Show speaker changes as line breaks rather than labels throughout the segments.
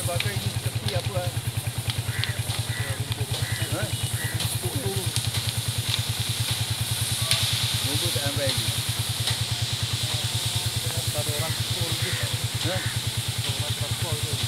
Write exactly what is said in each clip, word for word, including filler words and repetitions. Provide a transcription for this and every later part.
pakai ini seperti apa? Ha? Mobil tak sampai lagi.
Ada orang pukul je.
Ha?
Orang transport tu.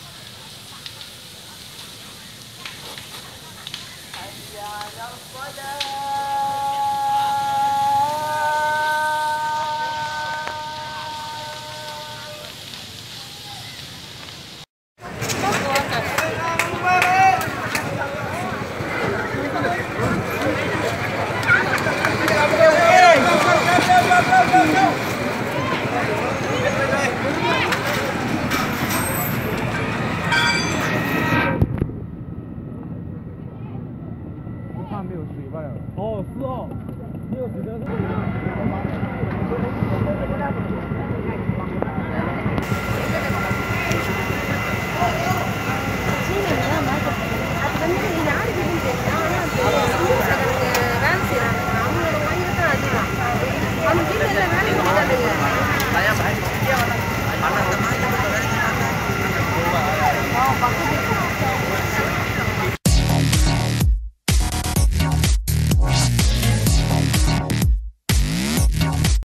حي على الصلاة